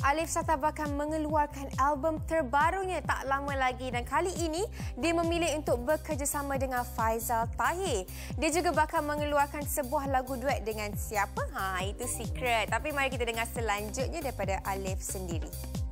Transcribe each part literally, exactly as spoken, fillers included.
Alif Sata akan mengeluarkan album terbarunya tak lama lagi dan kali ini dia memilih untuk bekerjasama dengan Faizal Tahir. Dia juga bakal mengeluarkan sebuah lagu duet dengan siapa? Ha, itu secret. Tapi mari kita dengar selanjutnya daripada Alif sendiri.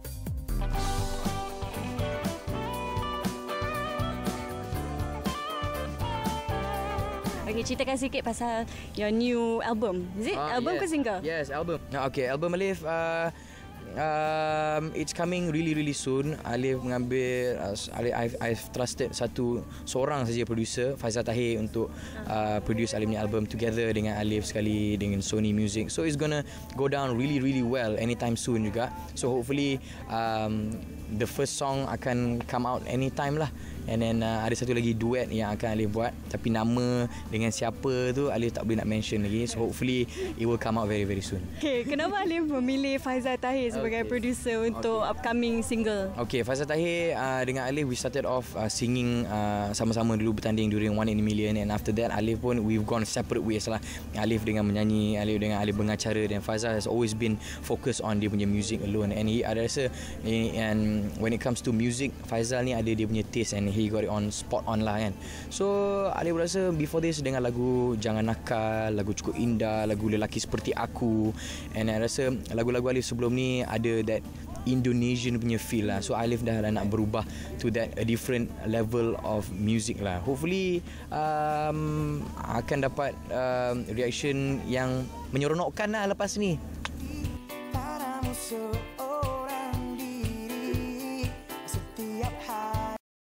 Okay, ceritakan sikit pasal your new album. Is it uh, album yes. ke single? Yes, album. Okay, album Alif. Uh, um, it's coming really really soon. Alif mengambil, uh, Alif, I've, I've trusted satu seorang saja producer, Faizal Tahir, untuk uh, produce Alif ni album together dengan Alif sekali dengan Sony Music. So it's gonna go down really really well anytime soon juga. So hopefully um, the first song akan come out anytime lah. And then uh, ada satu lagi duet yang akan Alif buat, tapi nama dengan siapa tu Alif tak boleh nak mention lagi. So hopefully it will come out very very soon. Okay, kenapa Alif memilih Faizal Tahir sebagai okay. producer untuk okay. upcoming single? Okay, Faizal Tahir uh, dengan Alif we started off uh, singing uh, sama-sama dulu bertanding during One in a Million, and after that Alif pun we've gone separate ways lah. Alif dengan menyanyi, Alif dengan Alif mengacara, dan Faizal has always been focused on dia punya music alone. And he ada rasa, and when it comes to music, Faizal ni ada dia punya taste and he got it on spot on lah kan. So Alif rasa before this dengan lagu Jangan Nakal, lagu Cukup Indah, lagu Lelaki Seperti Aku, and I rasa lagu-lagu Alif sebelum ni ada that Indonesian punya feel lah. So Alif dah nak berubah to that a different level of music lah. Hopefully um, akan dapat um, reaction yang menyeronokkan lah lepas ni.